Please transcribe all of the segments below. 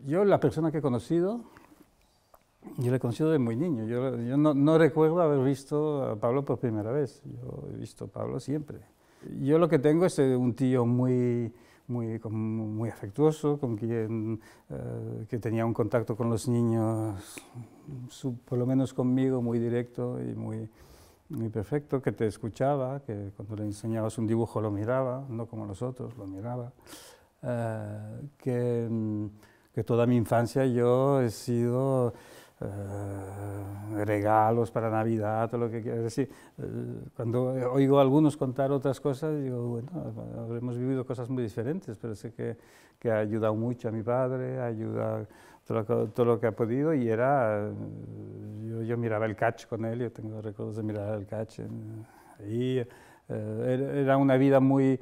Yo, la persona que he conocido, yo la he conocido de muy niño. Yo no recuerdo haber visto a Pablo por primera vez. Yo he visto a Pablo siempre. Yo lo que tengo es un tío muy afectuoso, con quien que tenía un contacto con los niños, por lo menos conmigo, muy directo y muy perfecto, que te escuchaba, que cuando le enseñabas un dibujo lo miraba, no como los otros, lo miraba. Que toda mi infancia yo he sido regalos para Navidad, todo lo que quiera decir. Cuando oigo a algunos contar otras cosas, digo, bueno, habremos vivido cosas muy diferentes, pero sé que ha ayudado mucho a mi padre, ha ayudado todo lo que ha podido, y yo miraba el catch con él, yo tengo recuerdos de mirar el catch ahí. Era una vida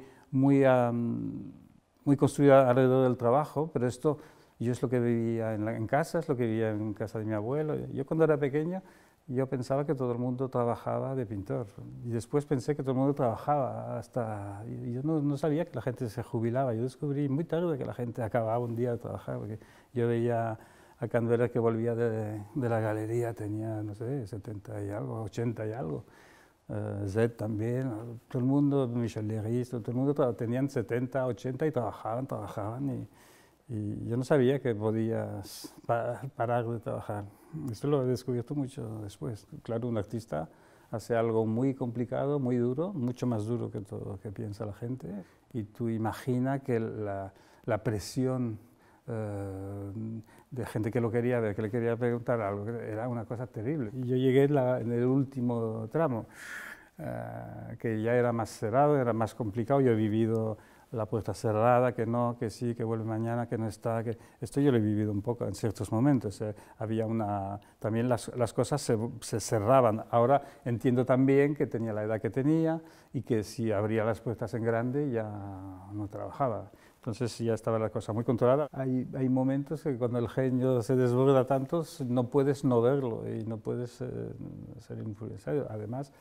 muy construida alrededor del trabajo, pero esto yo es lo que vivía en casa, es lo que vivía en casa de mi abuelo. Yo cuando era pequeño, yo pensaba que todo el mundo trabajaba de pintor, y después pensé que todo el mundo trabajaba hasta... Yo no sabía que la gente se jubilaba, yo descubrí muy tarde que la gente acababa un día de trabajar, porque yo veía a Canberra que volvía de la galería, tenía, no sé, 70 y algo, 80 y algo. Zed también, todo el mundo, Michel Léris, todo el mundo tenían 70, 80 y trabajaban y yo no sabía que podías parar de trabajar. Esto lo he descubierto mucho después. Claro, un artista hace algo muy complicado, muy duro, mucho más duro que todo lo que piensa la gente, y tú imagina que la presión de gente que lo quería ver, que le quería preguntar algo, era una cosa terrible. Y yo llegué en el último tramo, que ya era más cerrado, era más complicado. Yo he vivido la puerta cerrada, que no, que sí, que vuelve mañana, que no está. Esto yo lo he vivido un poco en ciertos momentos. Había también las cosas se cerraban. Ahora entiendo también que tenía la edad que tenía y que si abría las puertas en grande ya no trabajaba. Entonces ya estaba la cosa muy controlada. Hay momentos que cuando el genio se desborda tanto, no puedes no verlo y no puedes ser influenciado. Además,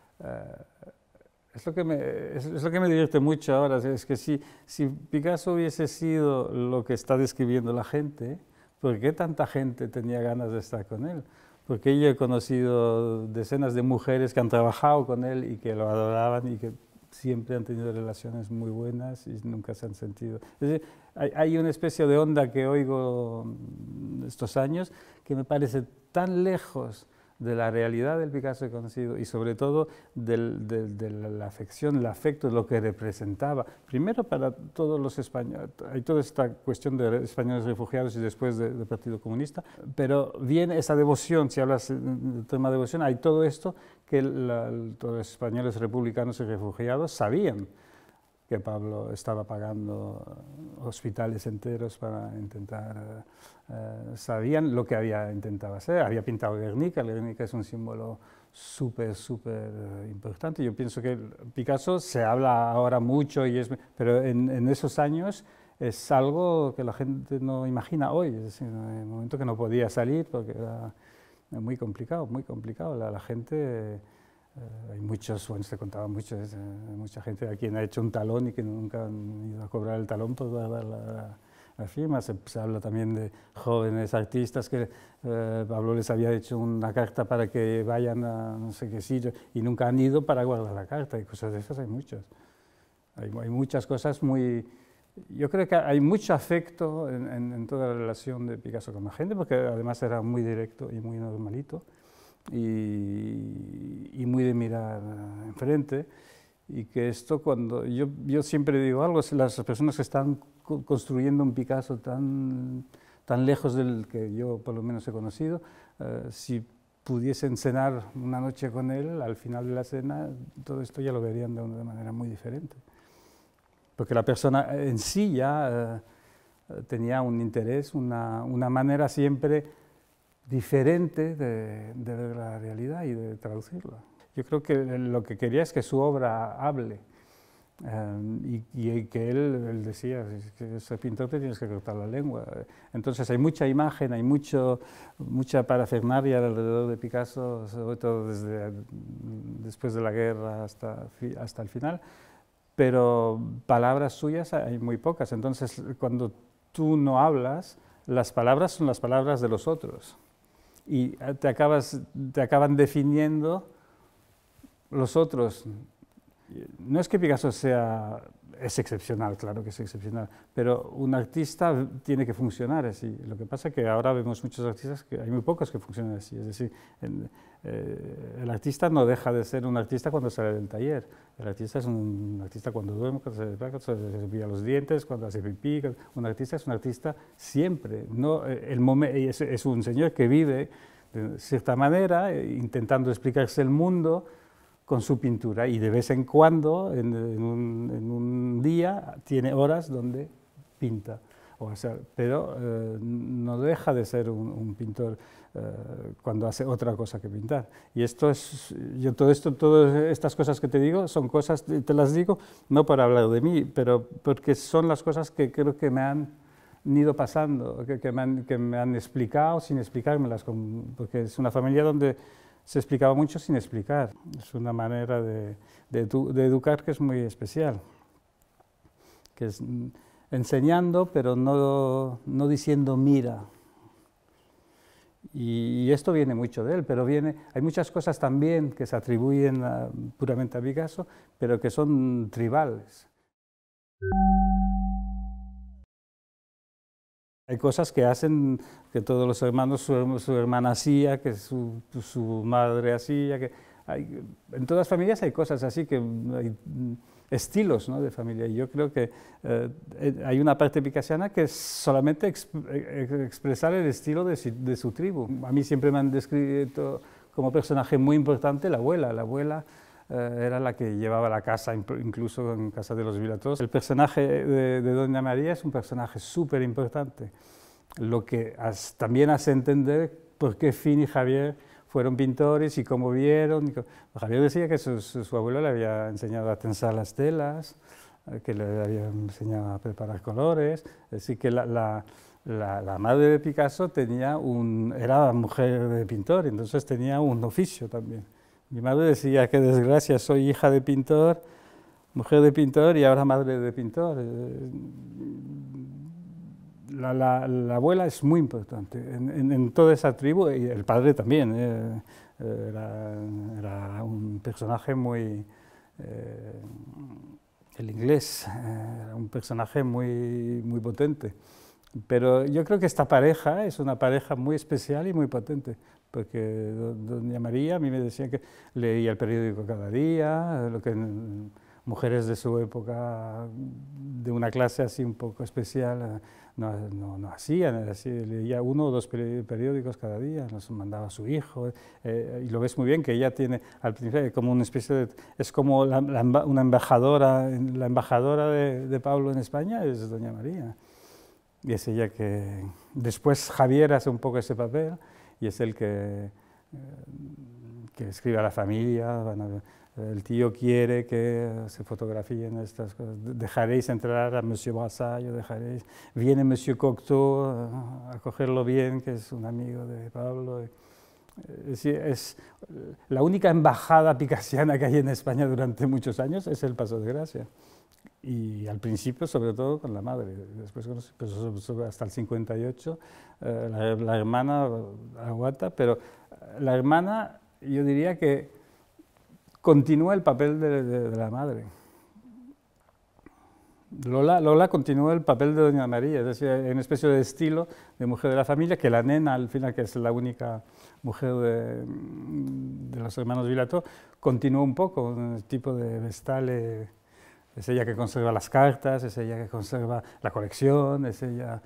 es lo que me divierte mucho ahora, es que si Picasso hubiese sido lo que está describiendo la gente, ¿por qué tanta gente tenía ganas de estar con él? Porque yo he conocido decenas de mujeres que han trabajado con él y que lo adoraban y que siempre han tenido relaciones muy buenas y nunca se han sentido... Es decir, hay una especie de onda que oigo estos años que me parece tan lejos de la realidad del Picasso conocido y sobre todo de la afección, el afecto, lo que representaba. Primero para todos los españoles, hay toda esta cuestión de españoles refugiados y después del Partido Comunista, pero viene esa devoción, si hablas del tema de devoción, hay todo esto que todos los españoles republicanos y refugiados sabían que Pablo estaba pagando hospitales enteros para intentar... sabían lo que había intentado hacer, había pintado Guernica. Guernica es un símbolo súper importante. Yo pienso que Picasso se habla ahora mucho, pero en esos años es algo que la gente no imagina hoy, es decir, en el momento que no podía salir porque era muy complicado, muy complicado. La gente... hay muchos, bueno, se contaba mucho, mucha gente a quien ha hecho un talón y que nunca han ido a cobrar el talón por guardar la firma. Se habla también de jóvenes artistas que Pablo les había hecho una carta para que vayan a no sé qué sitio y nunca han ido para guardar la carta, y cosas de esas hay muchas. Hay muchas cosas muy... Yo creo que hay mucho afecto en toda la relación de Picasso con la gente, porque además era muy directo y muy normalito. Y muy de mirar enfrente, y que esto cuando yo siempre digo algo, las personas que están construyendo un Picasso tan lejos del que yo por lo menos he conocido, si pudiesen cenar una noche con él, al final de la cena todo esto ya lo verían de una manera muy diferente, porque la persona en sí ya tenía un interés, una manera siempre diferente de ver la realidad y de traducirla. Yo creo que lo que quería es que su obra hable, y que él decía, que ese pintor te tienes que cortar la lengua. Entonces hay mucha imagen, hay mucha parafernalia alrededor de Picasso, sobre todo después de la guerra hasta el final, pero palabras suyas hay muy pocas. Entonces cuando tú no hablas, las palabras son las palabras de los otros y te acaban definiendo los otros. No es que Picasso es excepcional, claro que es excepcional, pero un artista tiene que funcionar así. Lo que pasa es que ahora vemos muchos artistas que hay muy pocos que funcionan así. Es decir, el artista no deja de ser un artista cuando sale del taller. El artista es un artista cuando duerme, cuando se cepilla los dientes, cuando hace pipí. Un artista es un artista siempre. No, es un señor que vive de cierta manera, intentando explicarse el mundo con su pintura, y de vez en cuando, en un día, tiene horas donde pinta. Pero no deja de ser un pintor cuando hace otra cosa que pintar. Y todas estas cosas que te digo, son cosas, te las digo no para hablar de mí, pero porque son las cosas que creo que me han ido pasando, que me han explicado sin explicármelas, porque es una familia donde se explicaba mucho sin explicar. Es una manera de educar que es muy especial, que es enseñando, pero no diciendo mira. Y esto viene mucho de él, pero hay muchas cosas también que se atribuyen puramente a Picasso, pero que son tribales. Hay cosas que hacen que todos los hermanos, su hermana hacía, que su madre hacía, en todas las familias hay cosas así, que hay estilos, ¿no?, de familia. Y yo creo que hay una parte picassiana que es solamente expresar el estilo de su tribu. A mí siempre me han descrito como personaje muy importante la abuela. La abuela era la que llevaba la casa, incluso en casa de los Vilatos. El personaje de Doña María es un personaje súper importante, lo que también hace entender por qué Fin y Javier fueron pintores y cómo vieron. Javier decía que su abuelo le había enseñado a tensar las telas, que le había enseñado a preparar colores. Así que la madre de Picasso era mujer de pintor, entonces tenía un oficio también. Mi madre decía: qué desgracia, soy hija de pintor, mujer de pintor y ahora madre de pintor. La abuela es muy importante en toda esa tribu, y el padre también. Era un personaje muy... el inglés, era un personaje muy potente. Pero yo creo que esta pareja es una pareja muy especial y muy potente, porque Doña María a mí me decía que leía el periódico cada día, lo que mujeres de su época, de una clase así un poco especial, no hacían. Leía 1 o 2 periódicos cada día, nos mandaba a su hijo, y lo ves muy bien que ella tiene al principio como una especie de... es como una embajadora, la embajadora de Pablo en España es Doña María. Y es ella que... Después Javier hace un poco ese papel, y es el que escribe a la familia. El tío quiere que se fotografíen estas cosas. Dejaréis entrar a Monsieur Brassailles, viene Monsieur Cocteau a cogerlo bien, que es un amigo de Pablo. Es la única embajada picassiana que hay en España durante muchos años, es el Paso de Gracia. Y al principio, sobre todo, con la madre. Después, hasta el 58, la hermana aguanta, pero la hermana, yo diría que continúa el papel de la madre. Lola continúa el papel de Doña María, es decir, hay una especie de estilo de mujer de la familia, que la nena, al final, que es la única mujer de los hermanos Vilato, continúa un poco, el tipo de Vestale. Es ella que conserva las cartas, es ella que conserva la colección, es ella...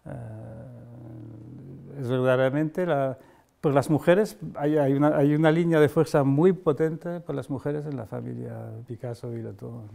es verdaderamente por las mujeres, hay una línea de fuerza muy potente por las mujeres en la familia Picasso-Vilato.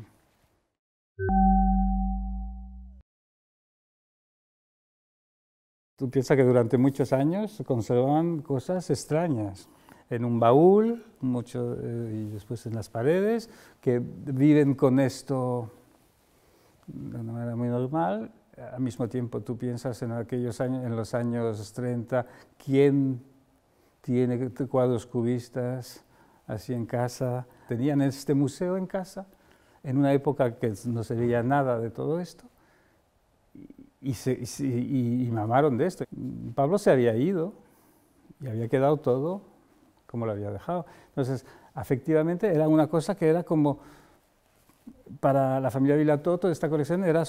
Tú piensas que durante muchos años se conservaban cosas extrañas en un baúl, y después en las paredes, que viven con esto de una manera muy normal. Al mismo tiempo tú piensas en aquellos años, en los años 30, ¿quién tiene cuadros cubistas así en casa? Tenían este museo en casa, en una época que no se veía nada de todo esto, y mamaron de esto. Pablo se había ido y había quedado todo como lo había dejado. Entonces, efectivamente, era una cosa que era como, para la familia Vilató, toda esta colección era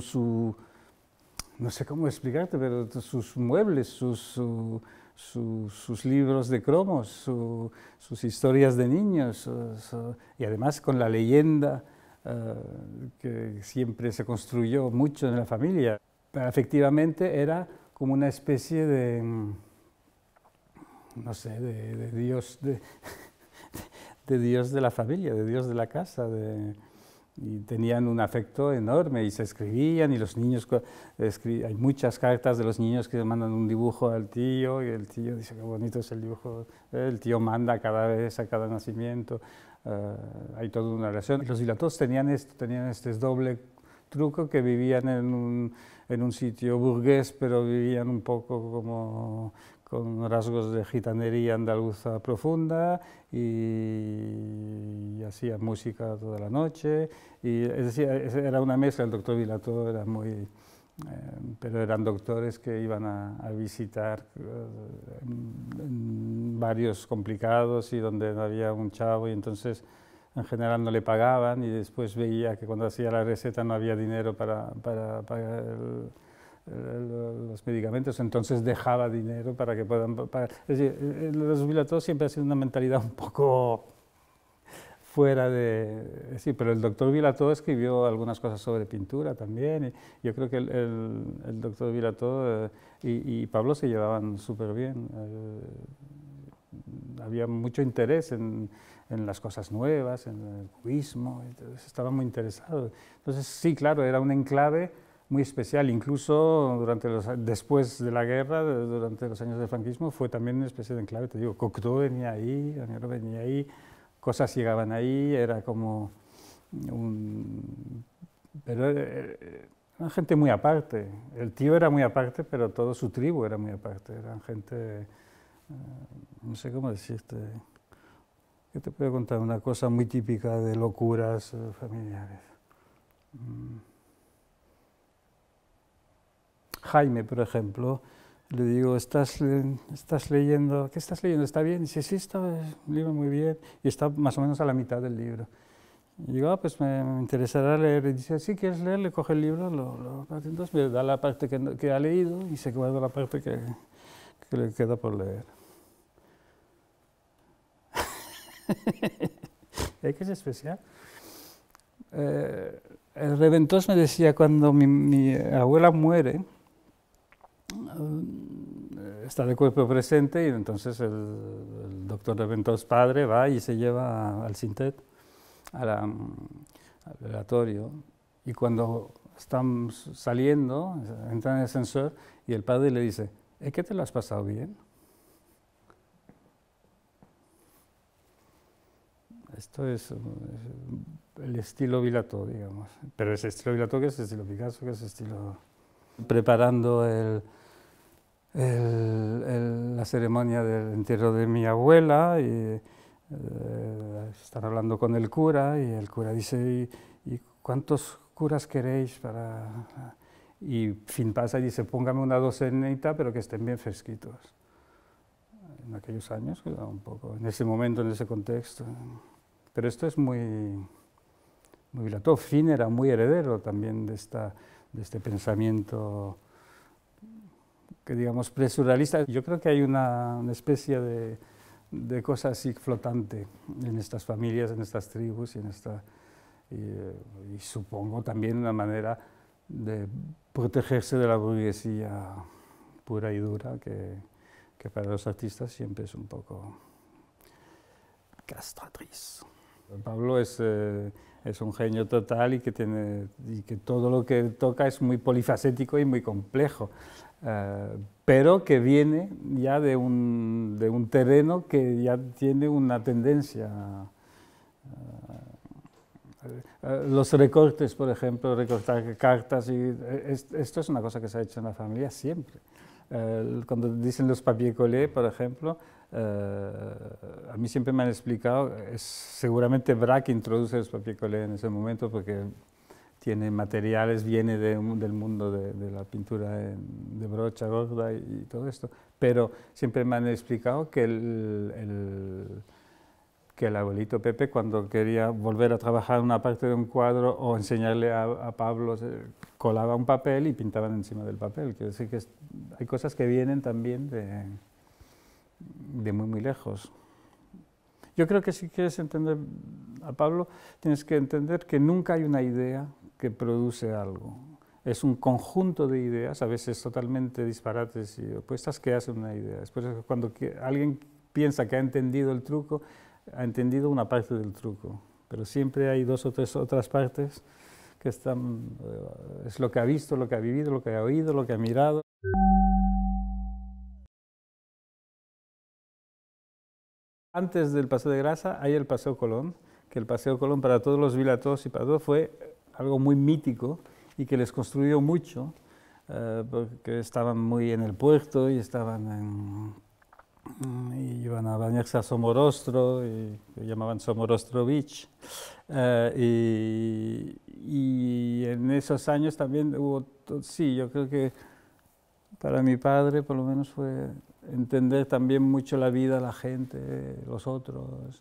no sé cómo explicarte, pero sus muebles, sus libros de cromos, sus historias de niños, y además con la leyenda que siempre se construyó mucho en la familia. Pero efectivamente era como una especie de, no sé, de Dios, de Dios de la familia, de Dios de la casa, y tenían un afecto enorme y se escribían y los niños, hay muchas cartas de los niños que mandan un dibujo al tío y el tío dice qué bonito es el dibujo, el tío manda cada vez a cada nacimiento, hay toda una relación. Los Vilatós tenían este doble truco, que vivían en un sitio burgués, pero vivían un poco como con rasgos de gitanería andaluza profunda, y hacían música toda la noche, y es decir, era una mezcla. El doctor Vilató era muy, pero eran doctores que iban a visitar en varios complicados y donde no había un chavo, y entonces en general no le pagaban, y después veía que cuando hacía la receta no había dinero para pagar los medicamentos, entonces dejaba dinero para que puedan pagar. Es decir, los Vilatós siempre ha sido una mentalidad un poco fuera de... Sí, pero el doctor Vilató escribió algunas cosas sobre pintura también, y yo creo que el doctor Vilató y Pablo se llevaban súper bien. Había mucho interés en las cosas nuevas, en el cubismo, entonces estaban muy interesados. Entonces sí, claro, era un enclave muy especial, incluso después de la guerra, durante los años del franquismo, fue también una especie de enclave. Te digo, Cocteau venía ahí, Daniel venía ahí, cosas llegaban ahí, era como pero era gente muy aparte. El tío era muy aparte, pero toda su tribu era muy aparte. Eran gente, no sé cómo decirte, que te puedo contar una cosa muy típica de locuras familiares. Jaime, por ejemplo, le digo, ¿estás leyendo? ¿Qué estás leyendo? ¿Está bien? Y dice, sí, está un libro muy bien, y está más o menos a la mitad del libro. Y digo, pues me interesará leer. Y dice, sí, ¿quieres leer? Le coge el libro, entonces me da la parte que ha leído y se guarda la parte que le queda por leer. ¿Es que es especial? El Reventós me decía, cuando mi abuela muere, está de cuerpo presente, y entonces el doctor Reventós padre va y se lleva al Sintet, al velatorio, y cuando están saliendo, entran en el ascensor y el padre le dice, ¿es que te lo has pasado bien? Esto es el estilo Vilató, digamos, pero ese estilo Vilató, que es el estilo Picasso, que es el estilo... Preparando la ceremonia del entierro de mi abuela, y están hablando con el cura, y el cura dice, ¿y cuántos curas queréis para...? Y fin pasa y dice, póngame una docenita, pero que estén bien fresquitos. En aquellos años, un poco, en ese momento, en ese contexto. Pero esto es muy Vilató. Fin era muy heredero también de este pensamiento, que digamos presurrealista. Yo creo que hay una especie de cosa así flotante en estas familias, en estas tribus, y supongo también una manera de protegerse de la burguesía pura y dura, que para los artistas siempre es un poco castratriz. Pablo es un genio total, y que todo lo que toca es muy polifacético y muy complejo, pero que viene ya de un terreno que ya tiene una tendencia. Los recortes, por ejemplo, recortar cartas, esto es una cosa que se ha hecho en la familia siempre. Cuando dicen los papier collé, por ejemplo, a mí siempre me han explicado, seguramente Braque introduce los papier collé en ese momento, porque tiene materiales, viene del mundo de la pintura de brocha gorda y todo esto, pero siempre me han explicado que que el abuelito Pepe, cuando quería volver a trabajar una parte de un cuadro o enseñarle a Pablo, colaba un papel y pintaban encima del papel. Quiero decir que hay cosas que vienen también de muy, muy lejos. Yo creo que si quieres entender a Pablo, tienes que entender que nunca hay una idea que produce algo. Es un conjunto de ideas, a veces totalmente disparates y opuestas, que hacen una idea. Después, cuando alguien piensa que ha entendido el truco, ha entendido una parte del truco, pero siempre hay dos o tres otras partes que están, es lo que ha visto, lo que ha vivido, lo que ha oído, lo que ha mirado. Antes del Paseo de Grasa hay el Paseo Colón, que el Paseo Colón para todos los vilatos y para todo fue algo muy mítico y que les construyó mucho, porque estaban muy en el puerto y y iban a bañarse a Somorostro, y lo llamaban Somorostro Beach. Y en esos años también hubo, sí, yo creo que para mi padre por lo menos fue entender también mucho la vida, la gente, los otros.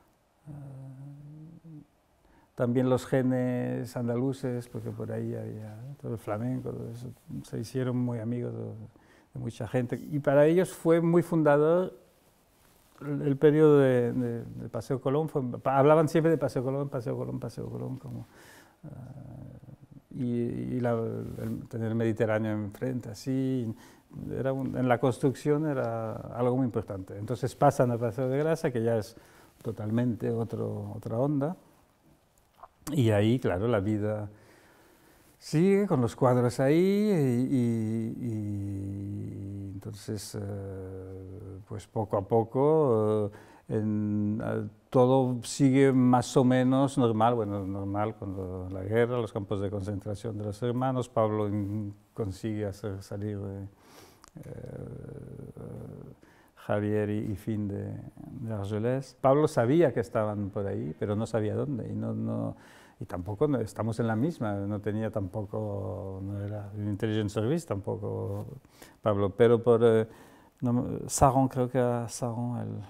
También los genes andaluces, porque por ahí había todo el flamenco, todo eso, se hicieron muy amigos de mucha gente. Y para ellos fue muy fundador el periodo de Paseo Colón. Hablaban siempre de Paseo Colón, Paseo Colón, Paseo Colón, como, tener el Mediterráneo enfrente, así. En la construcción era algo muy importante. Entonces pasan al Paseo de Grasa, que ya es totalmente otra onda. Y ahí, claro, la vida sigue con los cuadros ahí y entonces, pues poco a poco todo sigue más o menos normal, bueno, normal cuando la guerra, los campos de concentración de los hermanos, Pablo consigue hacer salir Javier y Fin de Argelès. Pablo sabía que estaban por ahí, pero no sabía dónde, y tampoco estamos en la misma, no tenía tampoco, no era un intelligence service tampoco Pablo, pero por Saron, creo que era Saron,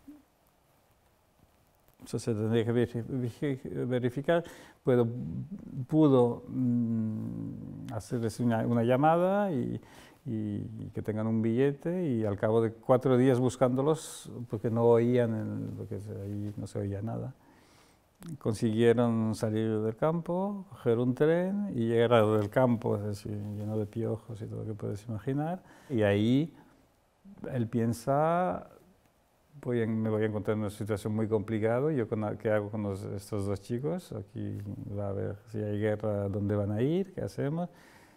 eso se tendría que verificar, pudo hacerles una llamada y que tengan un billete, y al cabo de 4 días buscándolos, porque no oían, porque ahí no se oía nada, consiguieron salir del campo, coger un tren y llegar del campo, es decir, lleno de piojos y todo lo que puedes imaginar, y ahí él piensa, me voy a encontrar en una situación muy complicada, ¿qué hago con estos dos chicos? Aquí va a ver si hay guerra, ¿dónde van a ir? ¿Qué hacemos?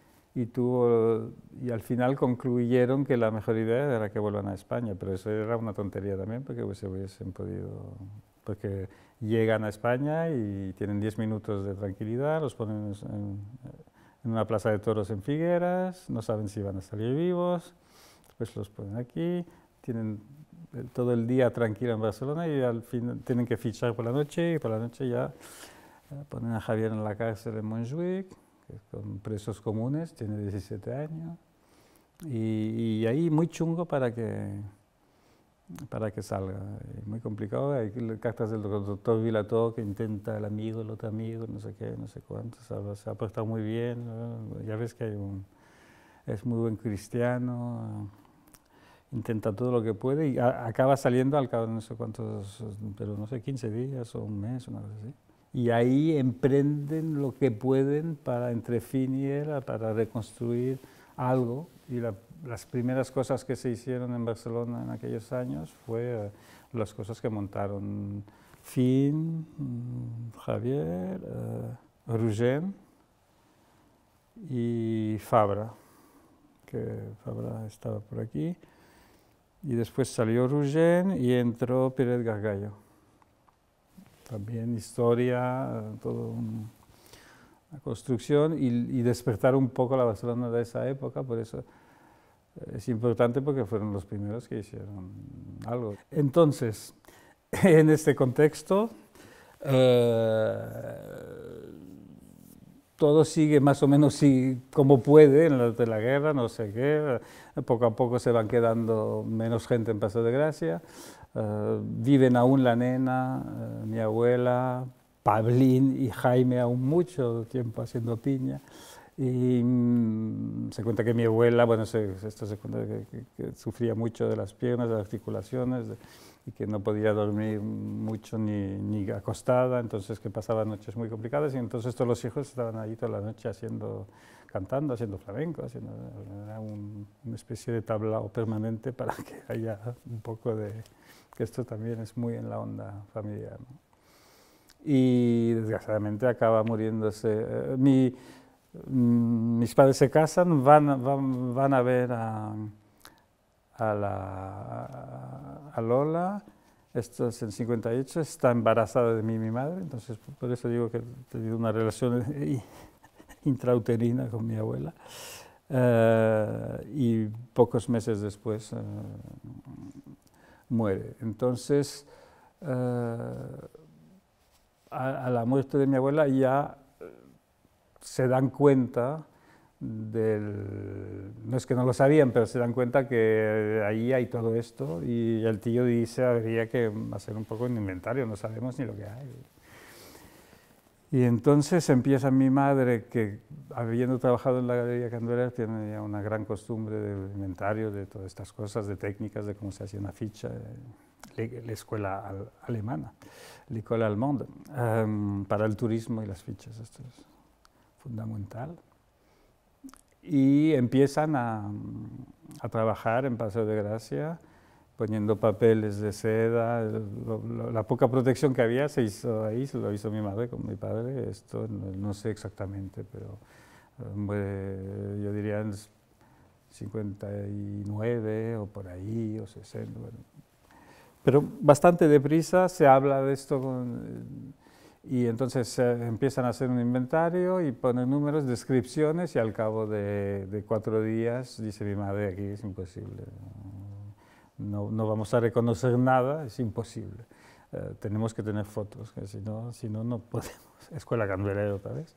Y al final concluyeron que la mejor idea era que vuelvan a España, pero eso era una tontería también, porque se hubiesen podido, porque llegan a España y tienen 10 minutos de tranquilidad, los ponen en una plaza de toros en Figueras, no saben si van a salir vivos, después los ponen aquí, tienen todo el día tranquilo en Barcelona y al fin tienen que fichar por la noche, y por la noche ya ponen a Javier en la cárcel en Montjuïc, con presos comunes, tiene 17 años, y ahí muy chungo para que salga, muy complicado. Hay cartas del doctor Vilató que intenta el amigo, el otro amigo, no sé qué, no sé cuánto, se ha portado muy bien, ¿no? Ya ves que es muy buen cristiano, intenta todo lo que puede y acaba saliendo al cabo de no sé cuántos, pero no sé, 15 días o un mes, una cosa así. Y ahí emprenden lo que pueden entre Fin y él para reconstruir algo. Y las primeras cosas que se hicieron en Barcelona en aquellos años fue las cosas que montaron Fin, Javier, Rugén y Fabra, que Fabra estaba por aquí. Y después salió Rugén y entró Pérez Gargallo. También historia, toda una construcción y despertar un poco la Barcelona de esa época, por eso es importante, porque fueron los primeros que hicieron algo. Entonces, en este contexto, todo sigue más o menos como puede en la guerra, no sé qué. Poco a poco se van quedando menos gente en Paso de Gracia. Viven aún la nena, mi abuela, Pablín y Jaime aún mucho tiempo haciendo piña. Y se cuenta que mi abuela, bueno, esto se cuenta que sufría mucho de las piernas, de las articulaciones, y que no podía dormir mucho ni acostada, entonces que pasaba noches muy complicadas, y entonces todos los hijos estaban ahí toda la noche cantando, haciendo flamenco, era una especie de tablao permanente para que haya un poco de, que esto también es muy en la onda familiar, ¿no? Y desgraciadamente acaba muriéndose. Mis padres se casan, van a ver a Lola, esto es en 58, está embarazada de mí mi madre, entonces por eso digo que he tenido una relación intrauterina con mi abuela. Y pocos meses después muere. Entonces, a la muerte de mi abuela ya se dan cuenta no es que no lo sabían, pero se dan cuenta que ahí hay todo esto, y el tío dice, habría que hacer un poco un inventario, no sabemos ni lo que hay. Y entonces empieza mi madre, que habiendo trabajado en la Galería Candeler, tiene ya una gran costumbre de inventario, de todas estas cosas, de técnicas, de cómo se hace una ficha, la escuela alemana, l'École Allemande, para el turismo y las fichas, esto es fundamental. Y empiezan a trabajar en Paso de Gracia, poniendo papeles de seda, la poca protección que había se hizo ahí, se lo hizo mi madre con mi padre, esto no sé exactamente, pero yo diría en 59 o por ahí, o 60, bueno. Pero bastante deprisa se habla de esto y entonces empiezan a hacer un inventario y ponen números, descripciones, y al cabo de 4 días dice mi madre, aquí es imposible, no vamos a reconocer nada, es imposible. Tenemos que tener fotos, que si no, no podemos. Escuela Candeler otra vez.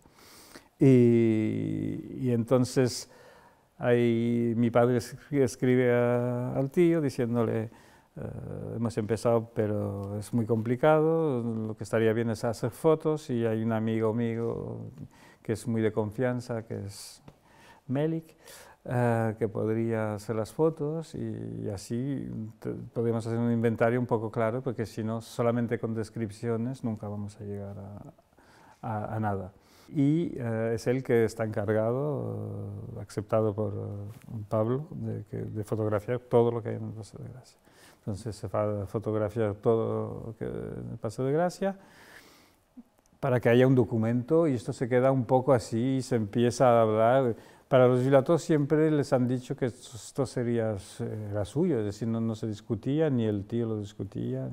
Y entonces ahí mi padre escribe al tío diciéndole, hemos empezado, pero es muy complicado, lo que estaría bien es hacer fotos, y hay un amigo mío que es muy de confianza, que es Melik, que podría hacer las fotos, y así podemos hacer un inventario un poco claro, porque si no, solamente con descripciones nunca vamos a llegar a nada. Y es él que está encargado, aceptado por Pablo, de fotografiar todo lo que hay en el Paso de Gracia. Entonces se va a fotografiar todo lo que en el Paso de Gracia para que haya un documento, y esto se queda un poco así y se empieza a hablar. Para los Vilatos siempre les han dicho que esto era suyo, es decir, no se discutía, ni el tío lo discutía,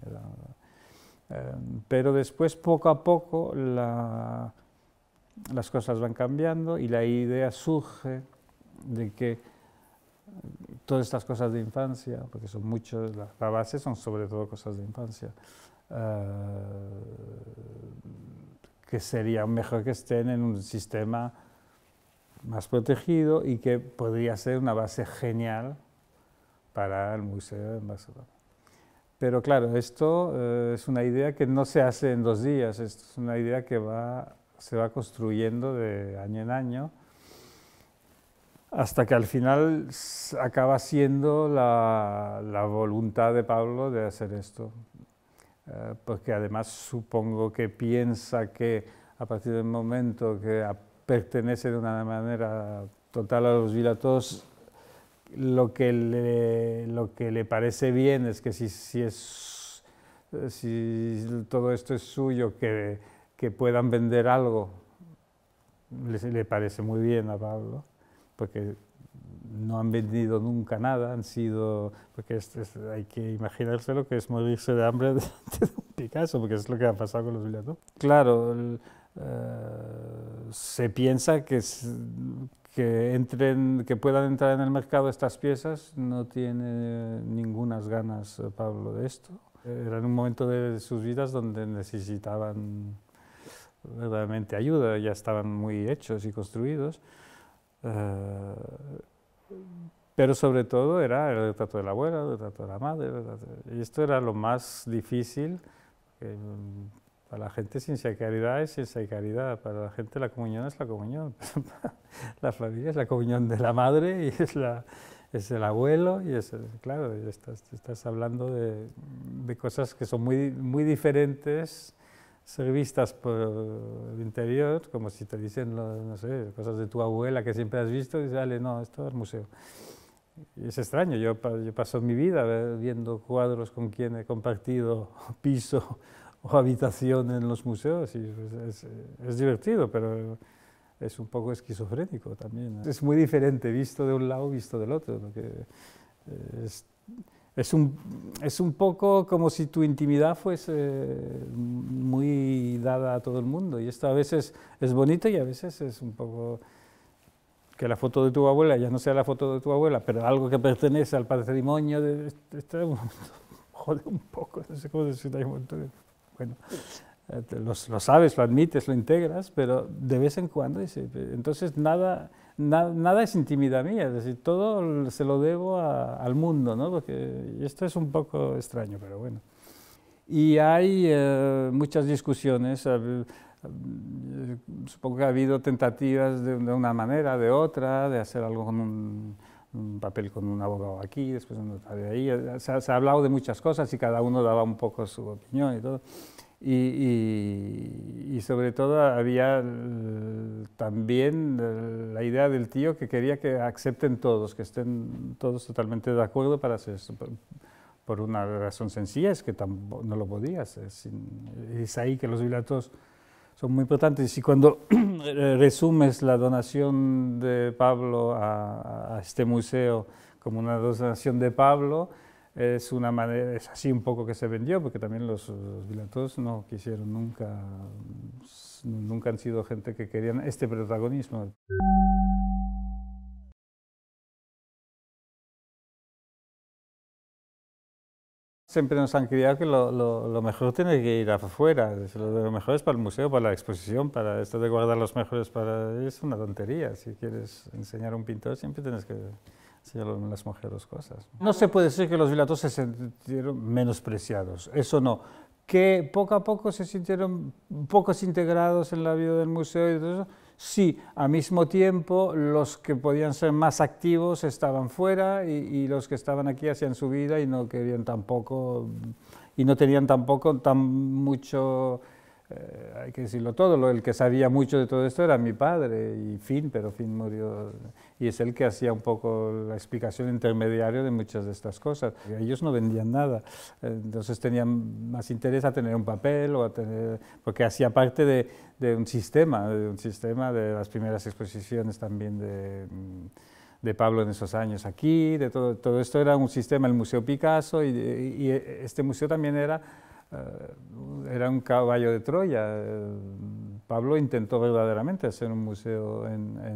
pero después poco a poco las cosas van cambiando y la idea surge de que todas estas cosas de infancia, porque son muchos, la base son sobre todo cosas de infancia, que sería mejor que estén en un sistema más protegido y que podría ser una base genial para el museo en Barcelona. Pero claro, esto es una idea que no se hace en 2 días, esto es una idea que se va construyendo de año en año, hasta que al final acaba siendo la voluntad de Pablo de hacer esto. Porque además supongo que piensa que a partir del momento que pertenece de una manera total a los Vilatos, lo que le parece bien es que si todo esto es suyo, que puedan vender algo, le parece muy bien a Pablo, porque no han vendido nunca nada, han sido, porque hay que imaginárselo que es morirse de hambre delante de un Picasso, porque es lo que ha pasado con los Vilatos. Claro, se piensa que puedan entrar en el mercado estas piezas, no tiene ningunas ganas Pablo de esto. Era en un momento de sus vidas donde necesitaban verdaderamente ayuda, ya estaban muy hechos y construidos. Pero sobre todo era el retrato de la abuela, el retrato de la madre, y esto era lo más difícil. Para la gente ciencia y caridad es ciencia y caridad, para la gente la comunión es la comunión, la familia es la comunión de la madre y es el abuelo, y claro, estás hablando de cosas que son muy diferentes, ser vistas por el interior, como si te dicen, no sé, cosas de tu abuela que siempre has visto, y sale, no, esto es al museo. Y es extraño, yo paso mi vida viendo cuadros con quien he compartido piso o habitación en los museos, y es divertido, pero es un poco esquizofrénico también. Es muy diferente visto de un lado, visto del otro. Es un poco como si tu intimidad fuese muy dada a todo el mundo, y esto a veces es bonito y a veces es un poco que la foto de tu abuela ya no sea la foto de tu abuela, pero algo que pertenece al patrimonio de jode un poco, no sé cómo decirlo. Bueno, lo sabes, lo admites, lo integras, pero de vez en cuando, entonces nada es intimidad mía, es decir, todo se lo debo al mundo, ¿no? Porque esto es un poco extraño, pero bueno. Y hay muchas discusiones, supongo que ha habido tentativas de una manera, de otra, de hacer algo con un papel con un abogado aquí, después un notario ahí. Se ha hablado de muchas cosas y cada uno daba un poco su opinión y todo. Y sobre todo había también la idea del tío que quería que acepten todos, que estén todos totalmente de acuerdo para hacer esto. Por una razón sencilla, es que no lo podías. Es ahí que los bilatos son muy importantes. Y cuando resumes la donación de Pablo a este museo como una donación de Pablo, es una manera, es así un poco que se vendió, porque también los bilatos no quisieron nunca han sido gente que querían este protagonismo. Siempre nos han criado que lo mejor tiene que ir afuera, lo mejor es para el museo, para la exposición, para esto de guardar los mejores es una tontería. Si quieres enseñar a un pintor siempre tienes que enseñar las mejores cosas. No se puede decir que los bilatos se sintieron menospreciados, eso no. Que poco a poco se sintieron pocos integrados en la vida del museo y todo eso. Sí, al mismo tiempo los que podían ser más activos estaban fuera y los que estaban aquí hacían su vida y no querían tampoco, y no tenían tampoco tan mucho, hay que decirlo todo, el que sabía mucho de todo esto era mi padre, y pero Finn murió, y es él que hacía un poco la explicación intermediaria de muchas de estas cosas. Ellos no vendían nada, entonces tenían más interés a tener un papel, porque hacía parte de un sistema de las primeras exposiciones también de Pablo en esos años aquí, de todo esto era un sistema, el Museo Picasso, y este museo también era un caballo de Troya. Pablo intentó verdaderamente hacer un museo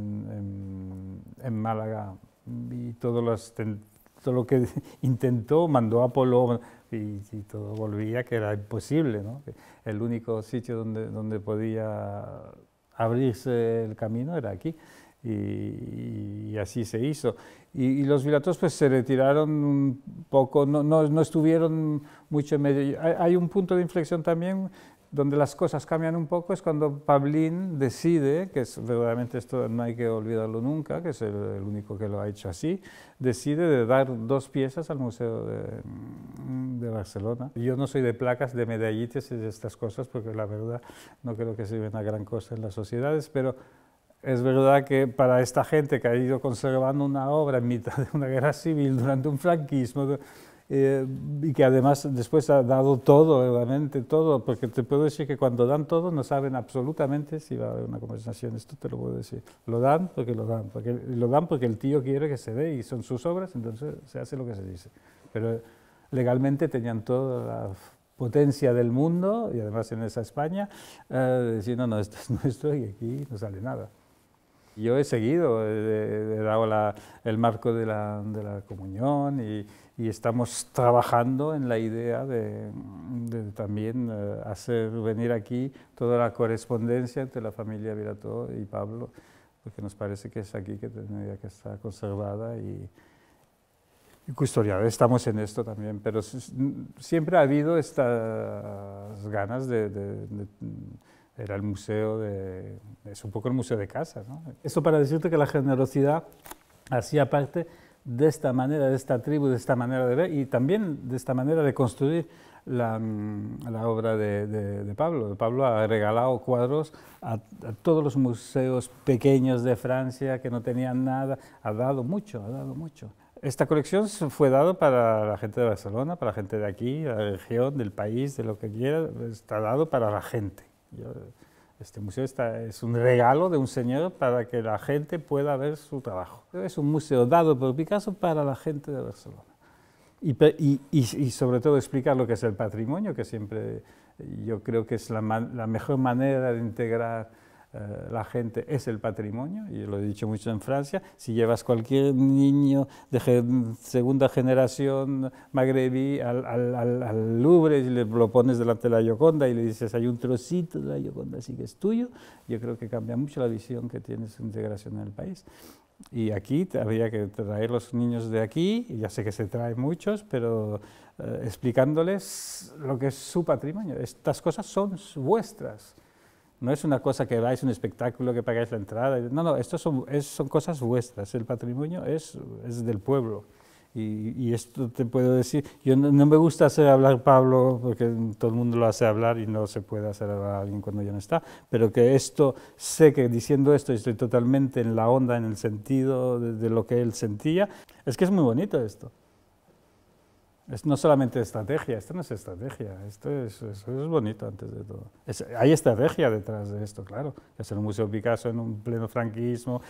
en Málaga, y todo lo que intentó, mandó a Apolo, y todo volvía que era imposible, ¿no? El único sitio donde podía abrirse el camino era aquí. Y así se hizo. Y los bilatos pues se retiraron un poco, no estuvieron mucho en medio. Hay un punto de inflexión también donde las cosas cambian un poco, es cuando Pablín decide, que es verdaderamente esto no hay que olvidarlo nunca, que es el único que lo ha hecho así, decide de dar 2 piezas al Museo de Barcelona. Yo no soy de placas, de medallitas y de estas cosas, porque la verdad no creo que sirven a gran cosa en las sociedades, pero es verdad que para esta gente que ha ido conservando una obra en mitad de una guerra civil durante un franquismo, y que además después ha dado todo, realmente todo, porque te puedo decir que cuando dan todo no saben absolutamente si va a haber una conversación, esto te lo puedo decir. Lo dan porque el tío quiere que se dé y son sus obras, entonces se hace lo que se dice. Pero legalmente tenían toda la potencia del mundo, y además en esa España, decir, no, esto es nuestro y aquí no sale nada. Yo he seguido, he dado el marco de la comunión y estamos trabajando en la idea de también hacer venir aquí toda la correspondencia entre la familia Virató y Pablo, porque nos parece que es aquí que tendría que estar conservada y custodiada. Estamos en esto también, pero siempre ha habido estas ganas era el museo es un poco el museo de casa, ¿no? Esto para decirte que la generosidad hacía parte de esta manera, de esta tribu, de esta manera de ver y también de esta manera de construir la obra de Pablo. Pablo ha regalado cuadros a todos los museos pequeños de Francia que no tenían nada, ha dado mucho, ha dado mucho. Esta colección fue dada para la gente de Barcelona, para la gente de aquí, de la región, del país, de lo que quiera, está dado para la gente. Este museo es un regalo de un señor para que la gente pueda ver su trabajo. Es un museo dado por Picasso para la gente de Barcelona. Y sobre todo explicar lo que es el patrimonio, que siempre yo creo que es la mejor manera de integrar la gente es el patrimonio, y lo he dicho mucho en Francia. Si llevas cualquier niño de segunda generación magrebí al Louvre y lo pones delante de la Gioconda y le dices hay un trocito de la Gioconda así que es tuyo, yo creo que cambia mucho la visión que tienes de integración en el país. Y aquí habría que traer los niños de aquí, y ya sé que se traen muchos, pero explicándoles lo que es su patrimonio. Estas cosas son vuestras. No es una cosa que vais a un espectáculo, que pagáis la entrada. No, no, esto son cosas vuestras. El patrimonio es del pueblo. Y esto te puedo decir, yo no me gusta hacer hablar Pablo, porque todo el mundo lo hace hablar y no se puede hacer hablar a alguien cuando ya no está, pero que esto, sé que diciendo esto estoy totalmente en la onda, en el sentido de lo que él sentía. Es que es muy bonito esto. Es no solamente estrategia, esto no es estrategia, esto es bonito antes de todo. Hay estrategia detrás de esto, claro. Es el Museo Picasso en un pleno franquismo,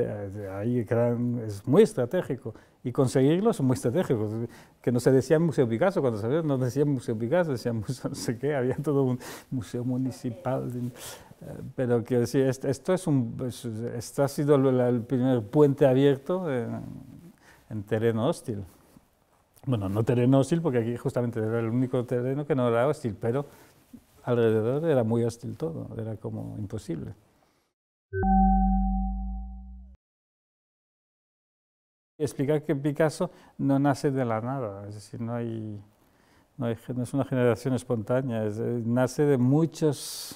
es muy estratégico. Y conseguirlo es muy estratégico. Que no se decía Museo Picasso cuando salió, no decían Museo Picasso, decían museo no sé qué, había todo un museo municipal. Pero quiero decir, esto ha sido el primer puente abierto en terreno hostil. Bueno, no terreno hostil, porque aquí justamente era el único terreno que no era hostil, pero alrededor era muy hostil todo, era como imposible. Explicar que Picasso no nace de la nada, es decir, no es una generación espontánea, nace de muchos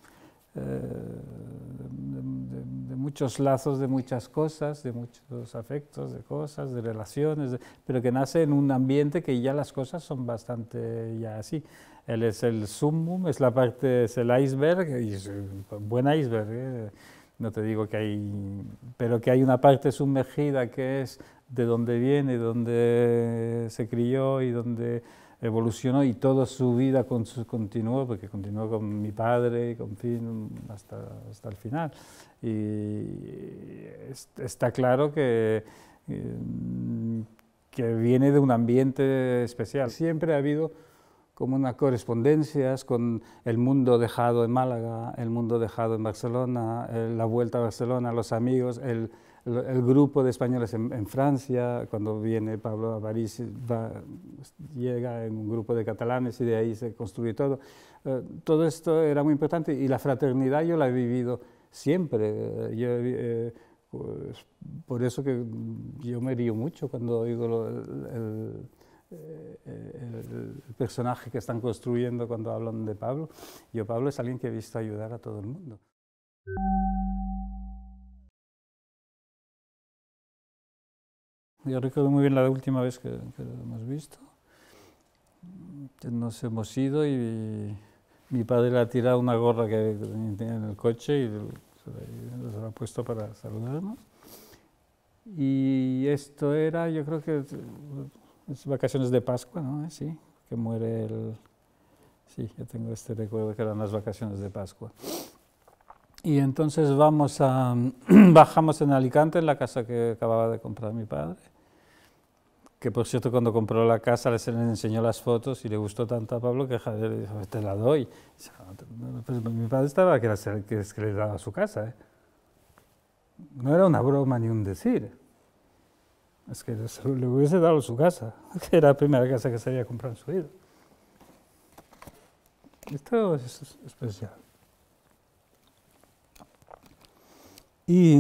lazos, de muchas cosas, de muchos afectos, de cosas, de relaciones, pero que nace en un ambiente que ya las cosas son bastante ya así. Él es el summum, es el iceberg, y es un buen iceberg, no te digo que pero que hay una parte sumergida que es de donde viene, donde se crió y donde evolucionó, y toda su vida continuó, porque continuó con mi padre, hasta el final. Y está claro que viene de un ambiente especial. Siempre ha habido como unas correspondencias con el mundo dejado en Málaga, el mundo dejado en Barcelona, la vuelta a Barcelona, los amigos, el grupo de españoles en Francia. Cuando viene Pablo a París, llega en un grupo de catalanes y de ahí se construye todo. Todo esto era muy importante, y la fraternidad yo la he vivido siempre. Pues, por eso que yo me río mucho cuando oigo el personaje que están construyendo cuando hablan de Pablo. Pablo es alguien que he visto ayudar a todo el mundo. Yo recuerdo muy bien la última vez que lo hemos visto. Nos hemos ido y mi padre le ha tirado una gorra que tenía en el coche y se la ha puesto para saludarnos. Y esto era, yo creo que es vacaciones de Pascua, ¿no? Sí, que muere Sí, yo tengo este recuerdo que eran las vacaciones de Pascua. Y entonces bajamos en Alicante, en la casa que acababa de comprar mi padre, que por cierto cuando compró la casa le enseñó las fotos y le gustó tanto a Pablo que le dijo, te la doy. Pues mi padre estaba que le daba su casa, ¿eh? No era una broma ni un decir. Es que le hubiese dado su casa, que era la primera casa que se había comprado en su vida. Esto es especial. Y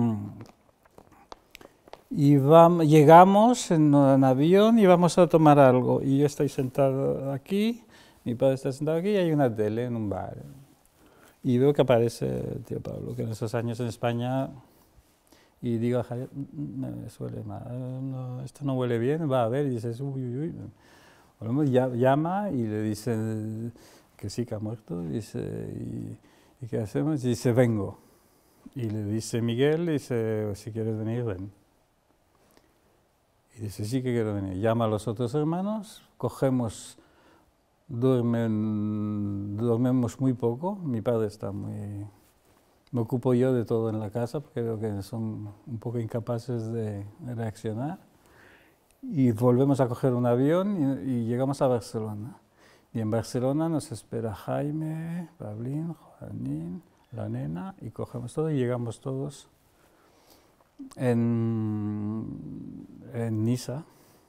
llegamos en avión y vamos a tomar algo. Y yo estoy sentado aquí, mi padre está sentado aquí y hay una tele en un bar. Y veo que aparece el tío Pablo, que en esos años en España, y digo a Javier, me suele mal, no, esto no huele bien, va a ver, y dices, uy, uy, uy. Llama y le dice que sí, que ha muerto, y dice, ¿y qué hacemos? Y dice, vengo. Y le dice Miguel, dice, si quieres venir, ven. Y dice, sí que quiero venir. Llama a los otros hermanos, cogemos, dormimos muy poco, mi padre está muy... Me ocupo yo de todo en la casa porque veo que son un poco incapaces de reaccionar. Y volvemos a coger un avión y llegamos a Barcelona. Y en Barcelona nos espera Jaime, Pablín, Juanín, la nena, y cogemos todo y llegamos todos en Niza.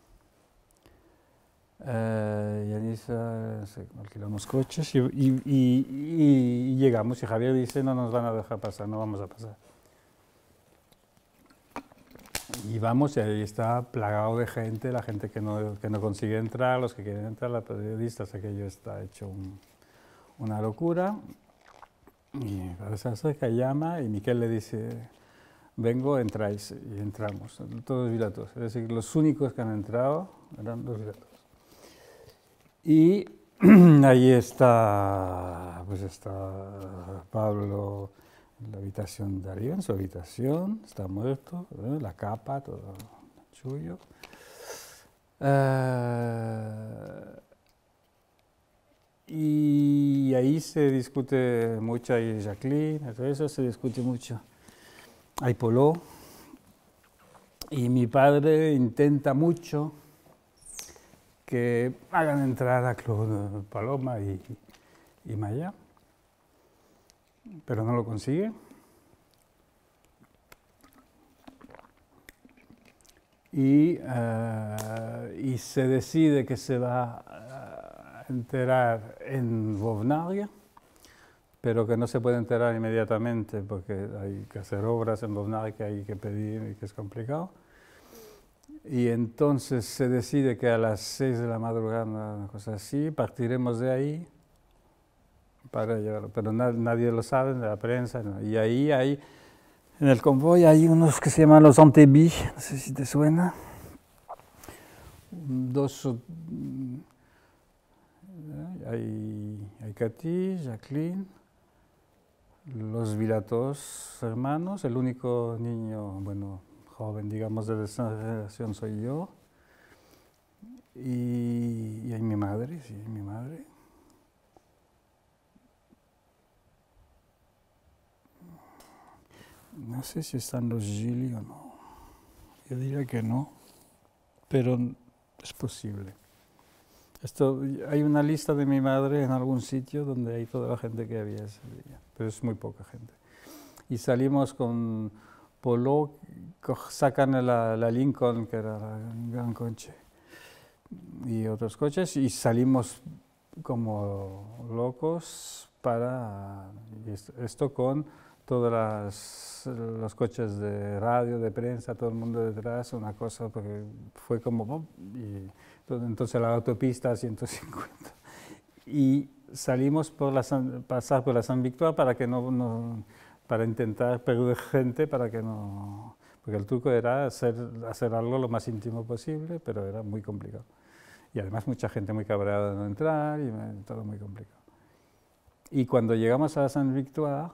Y en Niza alquilamos coches y llegamos y Javier dice, no nos van a dejar pasar, no vamos a pasar. Y vamos y ahí está plagado de gente, la gente que no consigue entrar, los que quieren entrar, los periodistas, aquello está hecho una locura. Y se acerca, llama y Miquel le dice, vengo, entráis, y entramos, todos vilatos. Es decir, los únicos que han entrado eran los vilatos. Y ahí está, pues está Pablo en la habitación de arriba, en su habitación, está muerto, la capa, todo chullo. Y ahí se discute mucho, hay Jacqueline, todo eso se discute mucho. Hay Polo, y mi padre intenta mucho que hagan entrar a Claude Paloma y Maya, pero no lo consigue. Y se decide que se va a enterar en Bovnarga, pero que no se puede enterar inmediatamente porque hay que hacer obras en Bovnarga que hay que pedir y que es complicado. Y entonces se decide que a las 6 de la madrugada, una cosa así, partiremos de ahí para llevarlo, pero nadie lo sabe, de la prensa, ¿no? Y ahí hay, en el convoy hay unos que se llaman los Antebí, no sé si te suena. Hay Katy, Jacqueline, los Vilatos hermanos, el único niño, bueno, joven, digamos, de esa generación soy yo. Y hay mi madre, sí, mi madre. No sé si están los Gili o no. Yo diría que no, pero es posible. Hay una lista de mi madre en algún sitio donde hay toda la gente que había ese día, pero es muy poca gente. Y salimos con Polo, sacan la Lincoln, que era un gran coche, y otros coches, y salimos como locos para esto con todos los coches de radio, de prensa, todo el mundo detrás, una cosa, porque fue como... Y entonces la autopista 150. Y salimos pasar por la San Victoire para que para intentar perder gente, para que no... Porque el truco era hacer algo lo más íntimo posible, pero era muy complicado. Y además mucha gente muy cabreada de no entrar y todo muy complicado. Y cuando llegamos a la San Victoire,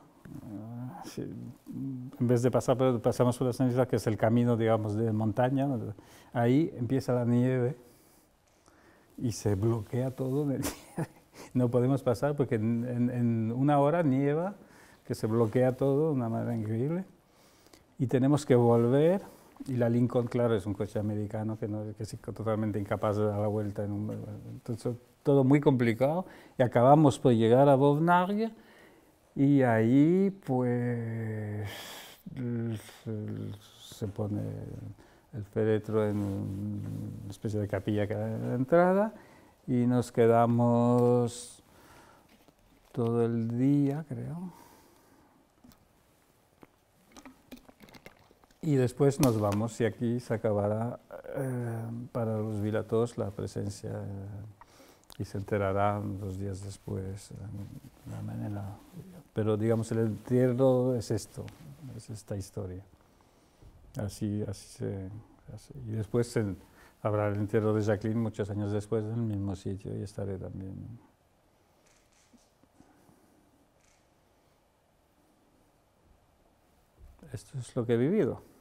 en vez de pasamos por la San Victoire, que es el camino, digamos, de montaña, ahí empieza la nieve y se bloquea todo. No podemos pasar porque en una hora nieva, que se bloquea todo de una manera increíble. Y tenemos que volver, y la Lincoln, claro, es un coche americano que es totalmente incapaz de dar la vuelta. Entonces, todo muy complicado. Y acabamos por llegar a Bovnarga, y ahí, pues, se pone el féretro en una especie de capilla que hay en la entrada y nos quedamos todo el día, creo. Y después nos vamos y aquí se acabará para los Vilatos la presencia y se enterarán 2 días después, en la mañana. Pero digamos, el entierro es esto, es esta historia. Así se hace. Y después habrá el entierro de Jacqueline muchos años después en el mismo sitio y estaré también. Esto es lo que he vivido.